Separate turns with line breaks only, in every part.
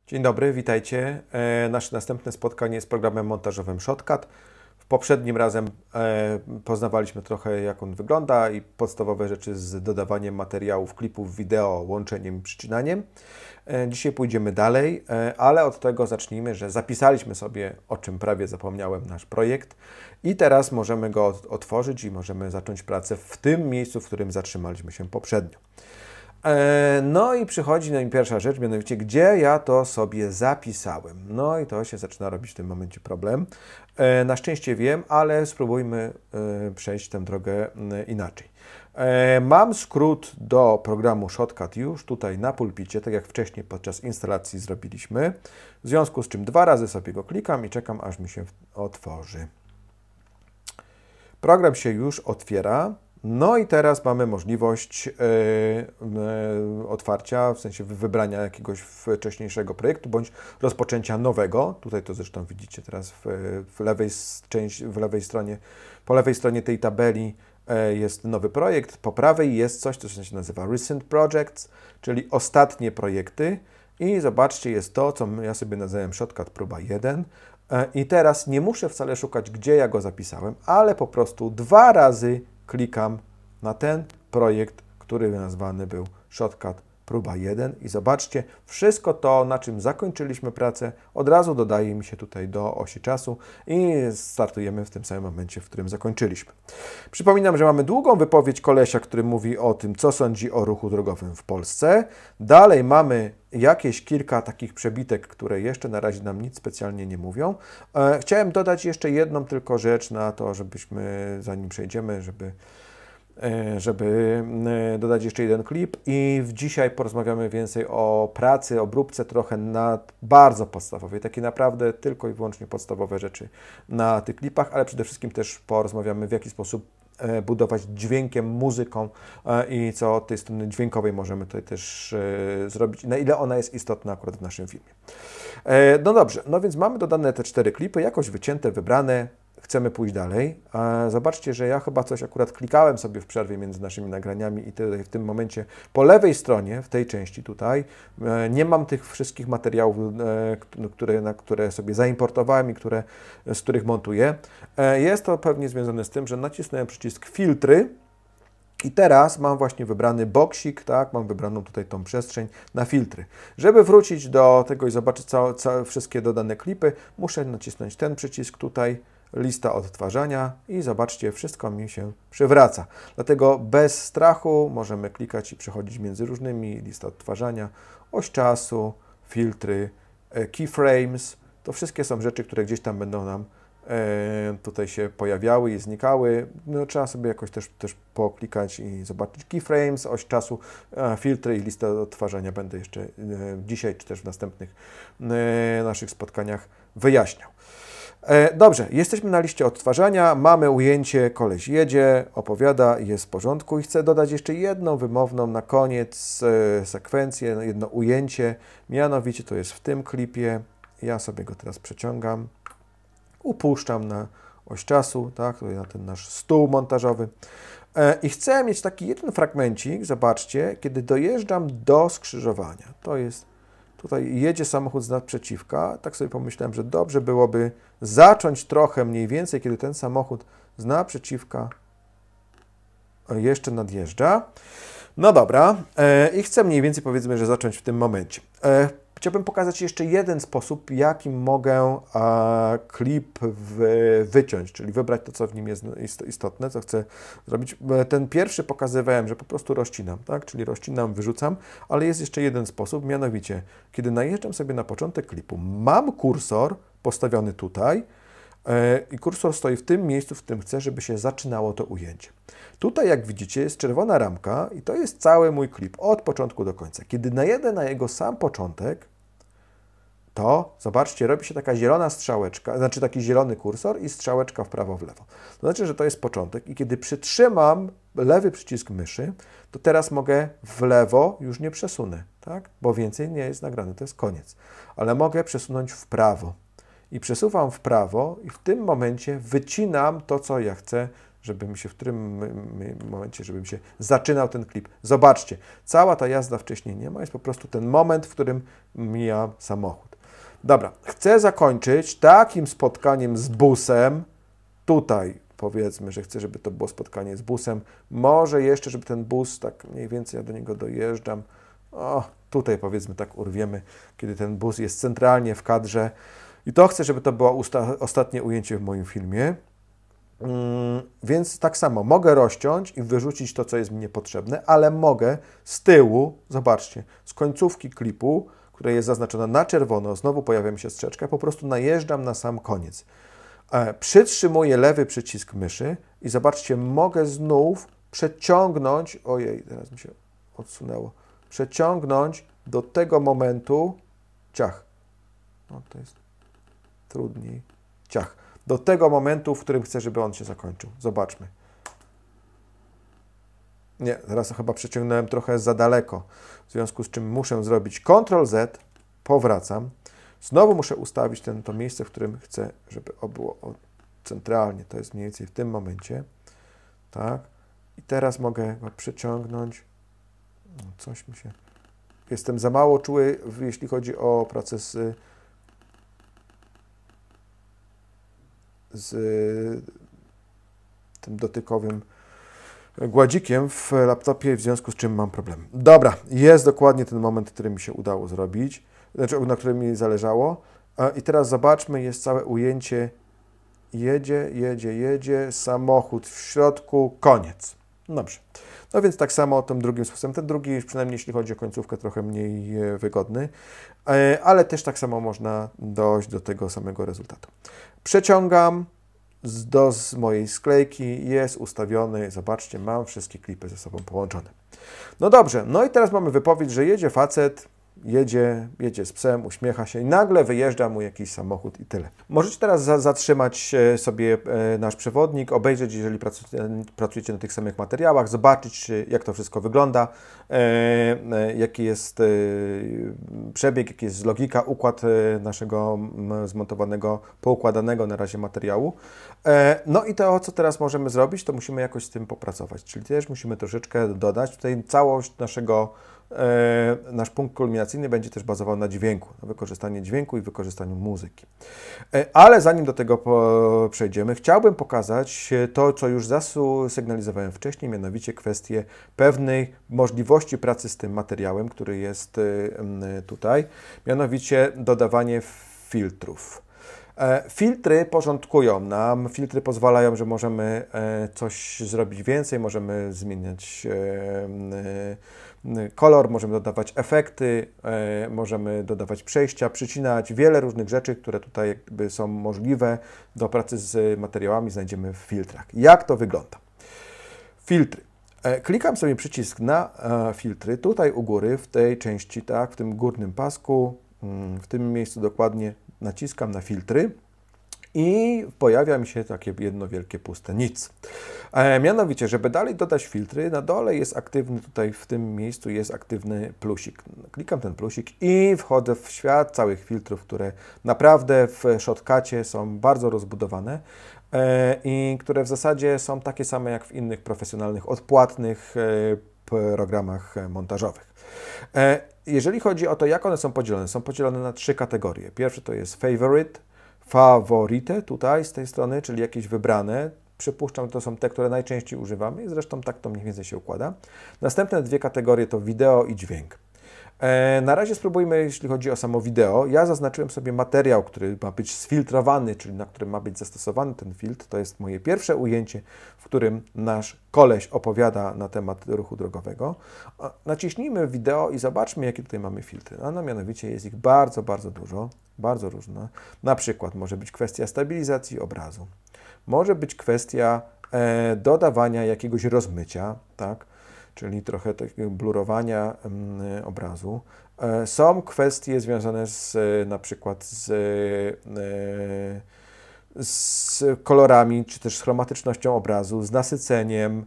Dzień dobry, witajcie. Nasze następne spotkanie z programem montażowym Shotcut. W poprzednim razem poznawaliśmy trochę, jak on wygląda i podstawowe rzeczy z dodawaniem materiałów, klipów, wideo, łączeniem i przycinaniem. Dzisiaj pójdziemy dalej, ale od tego zacznijmy, że zapisaliśmy sobie, o czym prawie zapomniałem, nasz projekt i teraz możemy go otworzyć i możemy zacząć pracę w tym miejscu, w którym zatrzymaliśmy się poprzednio. No i przychodzi mi pierwsza rzecz, mianowicie gdzie ja to sobie zapisałem. No i to się zaczyna robić w tym momencie problem. Na szczęście wiem, ale spróbujmy przejść tę drogę inaczej. Mam skrót do programu Shotcut już tutaj na pulpicie, tak jak wcześniej podczas instalacji zrobiliśmy. W związku z czym 2 razy sobie go klikam i czekam, aż mi się otworzy. Program się już otwiera. No i teraz mamy możliwość otwarcia, w sensie wybrania jakiegoś wcześniejszego projektu, bądź rozpoczęcia nowego. Tutaj to zresztą widzicie teraz w lewej stronie, po lewej stronie tej tabeli jest nowy projekt, po prawej jest coś, co się nazywa Recent Projects, czyli ostatnie projekty. I zobaczcie, jest to, co ja sobie nazywałem Shotcut próba 1. I teraz nie muszę wcale szukać, gdzie ja go zapisałem, ale po prostu 2 razy klikam na ten projekt, który nazwany był Shotcut próba 1 i zobaczcie, wszystko to, na czym zakończyliśmy pracę, od razu dodaje mi się tutaj do osi czasu i startujemy w tym samym momencie, w którym zakończyliśmy. Przypominam, że mamy długą wypowiedź kolesia, który mówi o tym, co sądzi o ruchu drogowym w Polsce. Dalej mamy jakieś kilka takich przebitek, które jeszcze na razie nam nic specjalnie nie mówią. Chciałem dodać jeszcze jedną tylko rzecz na to, żebyśmy, zanim przejdziemy, żeby dodać jeszcze jeden klip i dzisiaj porozmawiamy więcej o pracy, obróbce trochę bardzo podstawowej, takie naprawdę tylko i wyłącznie podstawowe rzeczy na tych klipach, ale przede wszystkim też porozmawiamy, w jaki sposób budować dźwiękiem, muzyką i co od tej strony dźwiękowej możemy tutaj też zrobić, na ile ona jest istotna akurat w naszym filmie. No dobrze, no więc mamy dodane te 4 klipy, jakoś wycięte, wybrane. Chcemy pójść dalej. Zobaczcie, że ja chyba coś akurat klikałem sobie w przerwie między naszymi nagraniami i tutaj w tym momencie po lewej stronie, w tej części tutaj, nie mam tych wszystkich materiałów, które sobie zaimportowałem i z których montuję. Jest to pewnie związane z tym, że nacisnąłem przycisk filtry i teraz mam właśnie wybrany boksik, tak, mam wybraną tutaj tą przestrzeń na filtry. Żeby wrócić do tego i zobaczyć wszystkie dodane klipy, muszę nacisnąć ten przycisk tutaj, lista odtwarzania i zobaczcie, wszystko mi się przywraca. Dlatego bez strachu możemy klikać i przechodzić między różnymi, lista odtwarzania, oś czasu, filtry, keyframes. To wszystkie są rzeczy, które gdzieś tam będą nam tutaj się pojawiały i znikały. No, trzeba sobie jakoś też poklikać i zobaczyć keyframes, oś czasu, filtry i listę odtwarzania będę jeszcze dzisiaj czy też w następnych naszych spotkaniach wyjaśniał. Dobrze, jesteśmy na liście odtwarzania, mamy ujęcie, koleś jedzie, opowiada, jest w porządku i chcę dodać jeszcze jedną wymowną na koniec sekwencję, jedno ujęcie, mianowicie to jest w tym klipie, ja sobie go teraz przeciągam, upuszczam na oś czasu, tak, tutaj na ten nasz stół montażowy i chcę mieć taki jeden fragmencik, zobaczcie, kiedy dojeżdżam do skrzyżowania, to jest tutaj jedzie samochód z naprzeciwka, tak sobie pomyślałem, że dobrze byłoby zacząć trochę mniej więcej, kiedy ten samochód z naprzeciwka jeszcze nadjeżdża. No dobra, i chcę mniej więcej, powiedzmy, że zacząć w tym momencie. Chciałbym pokazać jeszcze jeden sposób, jakim mogę klip wyciąć, czyli wybrać to, co w nim jest istotne, co chcę zrobić. Ten pierwszy pokazywałem, że po prostu rozcinam, tak? Czyli rozcinam, wyrzucam, ale jest jeszcze jeden sposób, mianowicie, kiedy najeżdżam sobie na początek klipu, mam kursor postawiony tutaj i kursor stoi w tym miejscu, w którym chcę, żeby się zaczynało to ujęcie. Tutaj, jak widzicie, jest czerwona ramka i to jest cały mój klip, od początku do końca. Kiedy najedę na jego sam początek, to zobaczcie, robi się taka zielona strzałeczka, znaczy taki zielony kursor i strzałeczka w prawo, w lewo. To znaczy, że to jest początek i kiedy przytrzymam lewy przycisk myszy, to teraz mogę w lewo, już nie przesunę, tak? Bo więcej nie jest nagrane, to jest koniec. Ale mogę przesunąć w prawo. I przesuwam w prawo i w tym momencie wycinam to, co ja chcę żeby mi się w którym momencie, żebym się zaczynał ten klip. Zobaczcie, cała ta jazda wcześniej nie ma, jest po prostu ten moment, w którym mija samochód. Dobra, chcę zakończyć takim spotkaniem z busem. Tutaj powiedzmy, że chcę, żeby to było spotkanie z busem. Może jeszcze, żeby ten bus, tak mniej więcej ja do niego dojeżdżam. O, tutaj powiedzmy tak urwiemy, kiedy ten bus jest centralnie w kadrze. I to chcę, żeby to było ostatnie ujęcie w moim filmie. Więc tak samo mogę rozciąć i wyrzucić to, co jest mi niepotrzebne, ale mogę z tyłu, zobaczcie, z końcówki klipu, która jest zaznaczona na czerwono, znowu pojawia mi się strzeczka, po prostu najeżdżam na sam koniec. Przytrzymuję lewy przycisk myszy i zobaczcie, mogę znów przeciągnąć, ojej, teraz mi się odsunęło, przeciągnąć do tego momentu, ciach, no to jest trudniej, ciach, do tego momentu, w którym chcę, żeby on się zakończył. Zobaczmy. Nie, teraz chyba przeciągnąłem trochę za daleko, w związku z czym muszę zrobić Ctrl+Z, powracam, znowu muszę ustawić to miejsce, w którym chcę, żeby było centralnie, to jest mniej więcej w tym momencie, tak, i teraz mogę go przeciągnąć, no, coś mi się, jestem za mało czuły, jeśli chodzi o pracę z tym dotykowym gładzikiem w laptopie, w związku z czym mam problem. Dobra, jest dokładnie ten moment, który mi się udało zrobić, znaczy na którym mi zależało. I teraz zobaczmy, jest całe ujęcie, jedzie, samochód w środku, koniec. Dobrze. No więc tak samo tym drugim sposobem. Ten drugi, przynajmniej jeśli chodzi o końcówkę, trochę mniej wygodny, ale też tak samo można dojść do tego samego rezultatu. Przeciągam z mojej sklejki, jest ustawiony, zobaczcie, mam wszystkie klipy ze sobą połączone. No dobrze, no i teraz mamy wypowiedź, że jedzie facet, jedzie z psem, uśmiecha się i nagle wyjeżdża mu jakiś samochód i tyle. Możecie teraz zatrzymać sobie nasz przewodnik, obejrzeć, jeżeli pracujecie na tych samych materiałach, zobaczyć, jak to wszystko wygląda, jaki jest przebieg, jaki jest logika, układ naszego zmontowanego, poukładanego na razie materiału. No i to, co teraz możemy zrobić, to musimy jakoś z tym popracować, czyli też musimy troszeczkę dodać tutaj całość nasz punkt kulminacyjny będzie też bazował na dźwięku, na wykorzystaniu dźwięku i wykorzystaniu muzyki. Ale zanim do tego przejdziemy, chciałbym pokazać to, co już zasygnalizowałem wcześniej, mianowicie kwestię pewnej możliwości pracy z tym materiałem, który jest tutaj, mianowicie dodawanie filtrów. Filtry porządkują nam, filtry pozwalają, że możemy coś zrobić więcej, możemy zmieniać kolor, możemy dodawać efekty, możemy dodawać przejścia, przycinać, wiele różnych rzeczy, które tutaj jakby są możliwe do pracy z materiałami, znajdziemy w filtrach. Jak to wygląda? Filtry. Klikam sobie przycisk na filtry, tutaj u góry, w tej części, tak, w tym górnym pasku, w tym miejscu dokładnie naciskam na filtry i pojawia mi się takie jedno wielkie puste nic. Mianowicie, żeby dalej dodać filtry, na dole jest aktywny, tutaj w tym miejscu jest aktywny plusik. Klikam ten plusik i wchodzę w świat całych filtrów, które naprawdę w Shotcutie są bardzo rozbudowane i które w zasadzie są takie same jak w innych profesjonalnych, odpłatnych programach montażowych. Jeżeli chodzi o to, jak one są podzielone na 3 kategorie. Pierwsze to jest favorite, tutaj z tej strony, czyli jakieś wybrane. Przypuszczam, że to są te, które najczęściej używamy i zresztą tak to mniej więcej się układa. Następne 2 kategorie to wideo i dźwięk. Na razie spróbujmy, jeśli chodzi o samo wideo. Ja zaznaczyłem sobie materiał, który ma być sfiltrowany, czyli na którym ma być zastosowany ten filtr. To jest moje pierwsze ujęcie, w którym nasz koleś opowiada na temat ruchu drogowego. Naciśnijmy wideo i zobaczmy, jakie tutaj mamy filtry. No mianowicie jest ich bardzo, bardzo dużo, bardzo różne. Na przykład może być kwestia stabilizacji obrazu. Może być kwestia dodawania jakiegoś rozmycia, tak? Czyli trochę takiego blurowania obrazu. Są kwestie związane na przykład z kolorami, czy też z chromatycznością obrazu, z nasyceniem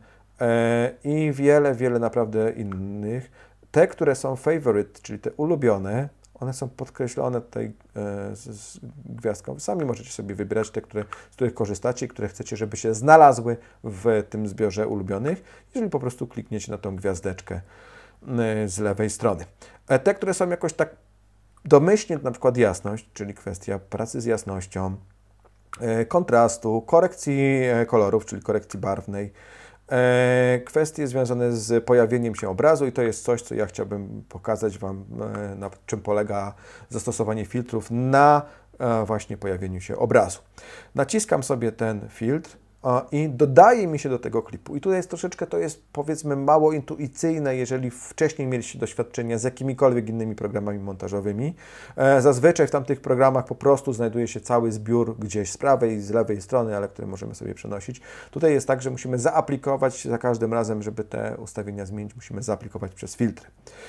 i wiele naprawdę innych. Te, które są favorite, czyli te ulubione, one są podkreślone tutaj z gwiazdką. Sami możecie sobie wybierać te, z których korzystacie i które chcecie, żeby się znalazły w tym zbiorze ulubionych, jeżeli po prostu klikniecie na tą gwiazdeczkę z lewej strony. Te, które są jakoś tak domyślnie, na przykład jasność, czyli kwestia pracy z jasnością, kontrastu, korekcji kolorów, czyli korekcji barwnej, kwestie związane z pojawieniem się obrazu i to jest coś, co ja chciałbym pokazać Wam, na czym polega zastosowanie filtrów na właśnie pojawieniu się obrazu. Naciskam sobie ten filtr i dodaje mi się do tego klipu. I tutaj jest troszeczkę, to jest powiedzmy mało intuicyjne, jeżeli wcześniej mieliście doświadczenia z jakimikolwiek innymi programami montażowymi. Zazwyczaj w tamtych programach po prostu znajduje się cały zbiór gdzieś z prawej i z lewej strony, ale który możemy sobie przenosić. Tutaj jest tak, że musimy zaaplikować za każdym razem, żeby te ustawienia zmienić, musimy zaaplikować przez filtry.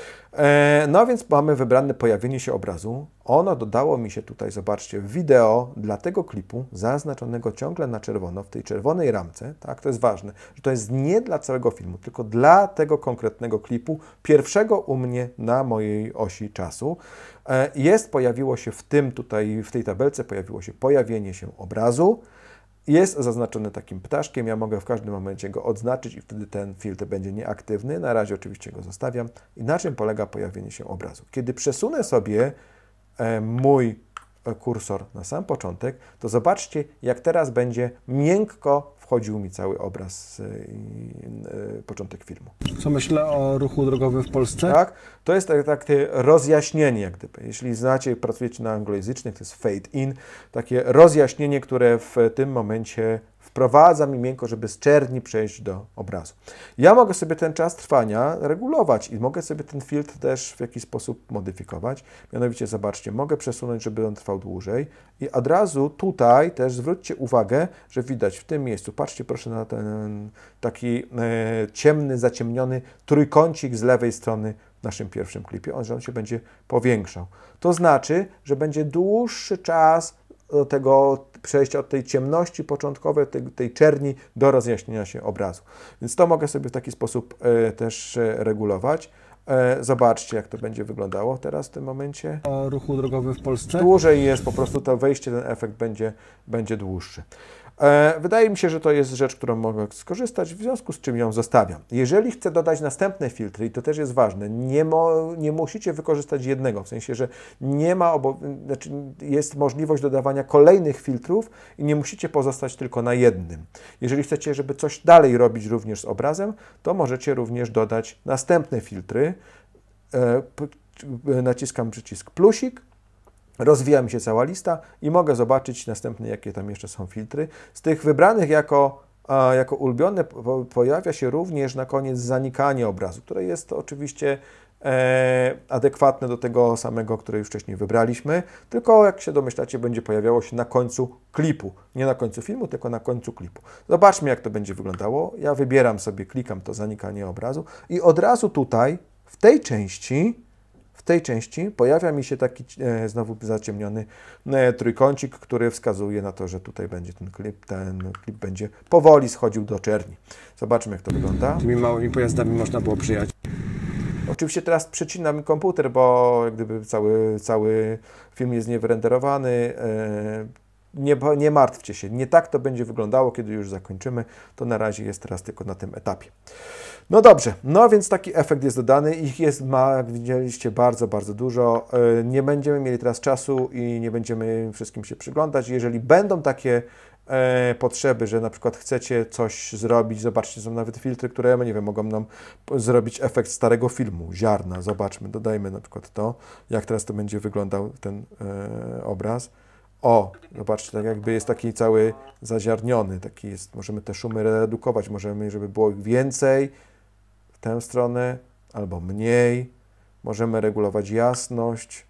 No więc mamy wybrane pojawienie się obrazu. Ono dodało mi się tutaj, zobaczcie, wideo dla tego klipu zaznaczonego ciągle na czerwono w tej czerwonej ramce. Tak, to jest ważne, że to jest nie dla całego filmu, tylko dla tego konkretnego klipu, pierwszego u mnie na mojej osi czasu. Pojawiło się w tym tutaj, w tej tabelce pojawiło się pojawienie się obrazu. Jest zaznaczony takim ptaszkiem, ja mogę w każdym momencie go odznaczyć i wtedy ten filtr będzie nieaktywny. Na razie oczywiście go zostawiam. I na czym polega pojawienie się obrazu? Kiedy przesunę sobie mój kursor na sam początek, to zobaczcie, jak teraz będzie miękko wchodził mi cały obraz początek filmu.
Co myślę o ruchu drogowym w Polsce?
Tak, to jest takie rozjaśnienie, jak gdyby. Jeśli znacie, pracujecie na anglojęzycznych, to jest fade in, takie rozjaśnienie, które w tym momencie wprowadza mi miękko, żeby z czerni przejść do obrazu. Ja mogę sobie ten czas trwania regulować i mogę sobie ten filtr też w jakiś sposób modyfikować. Mianowicie, zobaczcie, mogę przesunąć, żeby on trwał dłużej i od razu tutaj też zwróćcie uwagę, że widać w tym miejscu, patrzcie proszę na ten taki ciemny, zaciemniony trójkącik z lewej strony w naszym pierwszym klipie, on się będzie powiększał. To znaczy, że będzie dłuższy czas do tego przejścia od tej ciemności początkowej, tej czerni do rozjaśnienia się obrazu. Więc to mogę sobie w taki sposób też regulować. Zobaczcie, jak to będzie wyglądało teraz w tym momencie.
O ruchu drogowym w Polsce?
Dłużej jest po prostu to wejście, ten efekt będzie dłuższy. Wydaje mi się, że to jest rzecz, którą mogę skorzystać, w związku z czym ją zostawiam. Jeżeli chcę dodać następne filtry, i to też jest ważne, nie musicie wykorzystać jednego, w sensie, że nie ma, znaczy jest możliwość dodawania kolejnych filtrów i nie musicie pozostać tylko na jednym. Jeżeli chcecie, żeby coś dalej robić również z obrazem, to możecie również dodać następne filtry. Naciskam przycisk plusik. Rozwija mi się cała lista i mogę zobaczyć następne, jakie tam jeszcze są filtry. Z tych wybranych jako ulubione pojawia się również na koniec zanikanie obrazu, które jest oczywiście adekwatne do tego samego, które już wcześniej wybraliśmy, tylko jak się domyślacie, będzie pojawiało się na końcu klipu. Nie na końcu filmu, tylko na końcu klipu. Zobaczmy, jak to będzie wyglądało. Ja wybieram sobie, klikam to zanikanie obrazu i od razu tutaj, w tej części pojawia mi się taki znowu zaciemniony trójkącik, który wskazuje na to, że tutaj będzie ten klip będzie powoli schodził do czerni. Zobaczmy, jak to wygląda.
Tymi małymi pojazdami można było przyjechać.
Oczywiście teraz przecinam komputer, bo jak gdyby cały film jest niewyrenderowany. Nie martwcie się, nie tak to będzie wyglądało, kiedy już zakończymy. To na razie jest teraz tylko na tym etapie. No dobrze, no więc taki efekt jest dodany. Ich jest, jak widzieliście, bardzo, bardzo dużo. Nie będziemy mieli teraz czasu i nie będziemy wszystkim się przyglądać. Jeżeli będą takie potrzeby, że na przykład chcecie coś zrobić, zobaczcie, są nawet filtry, które, nie wiem, mogą nam zrobić efekt starego filmu, ziarna. Zobaczmy, dodajmy na przykład to, jak teraz to będzie wyglądał ten obraz. O, zobaczcie, tak jakby jest taki cały zaziarniony, taki jest, możemy te szumy redukować, możemy, żeby było ich więcej w tę stronę, albo mniej, możemy regulować jasność,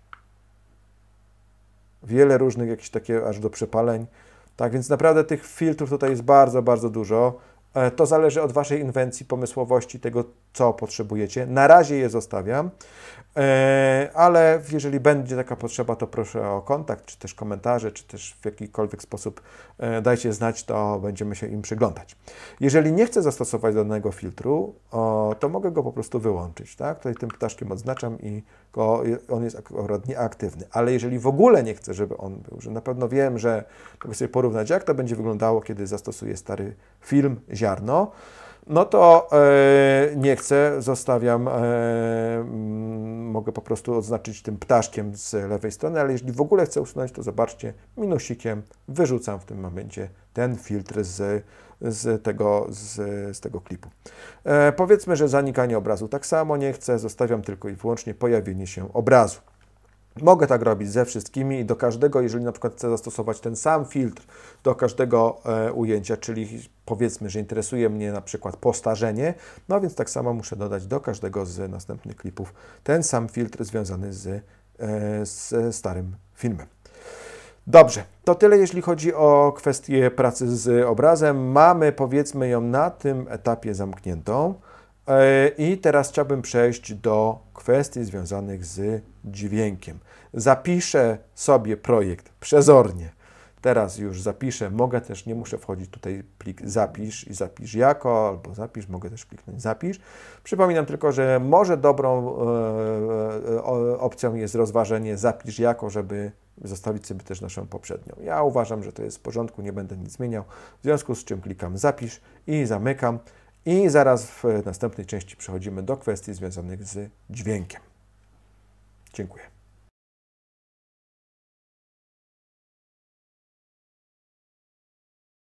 wiele różnych jakichś takie aż do przepaleń, tak, więc naprawdę tych filtrów tutaj jest bardzo, bardzo dużo. To zależy od Waszej inwencji, pomysłowości, tego, co potrzebujecie. Na razie je zostawiam, ale jeżeli będzie taka potrzeba, to proszę o kontakt, czy też komentarze, czy też w jakikolwiek sposób dajcie znać, to będziemy się im przyglądać. Jeżeli nie chcę zastosować danego filtru, to mogę go po prostu wyłączyć. Tak? Tutaj tym ptaszkiem odznaczam i tylko on jest akurat nieaktywny. Ale jeżeli w ogóle nie chcę, żeby on był, że na pewno wiem, że mogę sobie porównać, jak to będzie wyglądało, kiedy zastosuję stary film ziarno, no to nie chcę, zostawiam, mogę po prostu odznaczyć tym ptaszkiem z lewej strony, ale jeżeli w ogóle chcę usunąć, to zobaczcie, minusikiem wyrzucam w tym momencie ten filtr z tego klipu. Powiedzmy, że zanikanie obrazu tak samo nie chcę, zostawiam tylko i wyłącznie pojawienie się obrazu. Mogę tak robić ze wszystkimi i do każdego, jeżeli na przykład chcę zastosować ten sam filtr do każdego ujęcia, czyli powiedzmy, że interesuje mnie na przykład postarzenie, no więc tak samo muszę dodać do każdego z następnych klipów ten sam filtr związany z starym filmem. Dobrze, to tyle jeśli chodzi o kwestię pracy z obrazem. Mamy, powiedzmy, ją na tym etapie zamkniętą. I teraz chciałbym przejść do kwestii związanych z dźwiękiem. Zapiszę sobie projekt przezornie. Teraz już zapiszę, mogę też, nie muszę wchodzić tutaj plik zapisz i zapisz jako, albo zapisz, mogę też kliknąć zapisz. Przypominam tylko, że może dobrą opcją jest rozważenie zapisz jako, żeby zostawić sobie też naszą poprzednią. Ja uważam, że to jest w porządku, nie będę nic zmieniał, w związku z czym klikam zapisz i zamykam. I zaraz w następnej części przechodzimy do kwestii związanych z dźwiękiem. Dziękuję.